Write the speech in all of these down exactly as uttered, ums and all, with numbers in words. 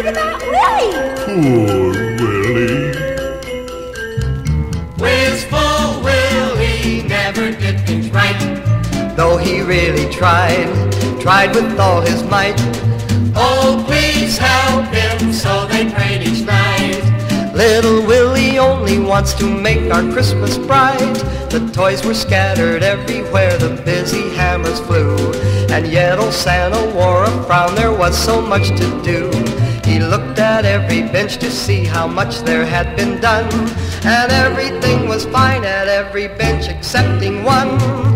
about Willie. Poor Willie. Wistful Willie never did things right, though he really tried, tried with all his might. Oh, please help him, so they prayed each night. Little Willie only wants to make our Christmas bright. The toys were scattered everywhere, the busy hammers flew, and yet old Santa wore a frown, there was so much to do. He looked at every bench to see how much there had been done, and everything was fine at every bench excepting one.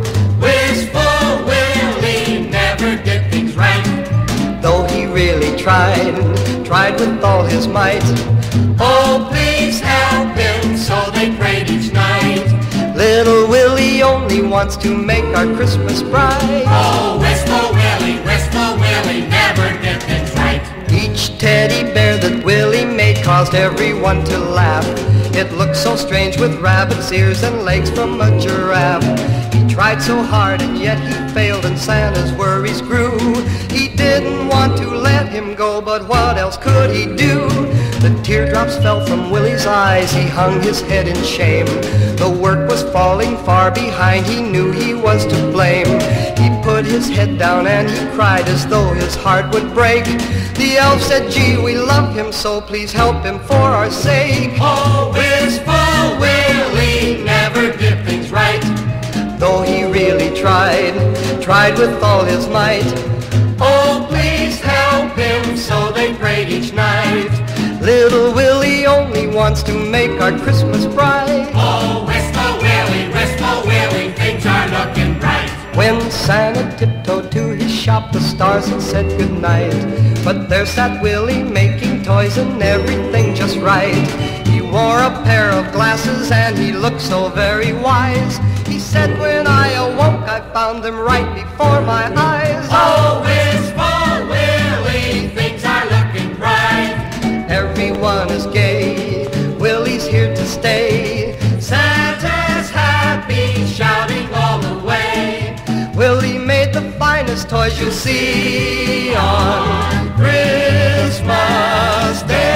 Wistful Willie never did things right, though he really tried, tried with all his might. Oh, please help him, so they prayed each night. Little Willie only wants to make our Christmas bright. Oh, Wistful Willie, Wistful Willie never did things right. Each teddy bear that Willie made caused everyone to laugh. It looked so strange with rabbit's ears and legs from a giraffe. He tried so hard and yet he failed and Santa's worries grew. He didn't want to let him go, but what else could he do? The teardrops fell from Willie's eyes, he hung his head in shame. The work was falling far behind, he knew he was to blame. He put his head down and he cried as though his heart would break. The elf said, gee, we love him so, please help him for our sake. Oh, Wistful Willie never did things right, though he really tried, tried with all his might. Oh, please help him, so they prayed each night. Little Willie only wants to make our Christmas bright. Oh, Wistful Willie, Wistful Willie, things are looking bright. When Santa tiptoed to his shop, the stars had said goodnight, but there sat Willie making toys and everything just right. He wore a pair of glasses and he looked so very wise. He said, when I awoke I found them right before my eyes. Oh, Wistful Willie, things are looking bright. Everyone is gay, Willie's here to stay. Santa's happy, shouting all the way. Willie made the finest toys you'll see on Christmas Day.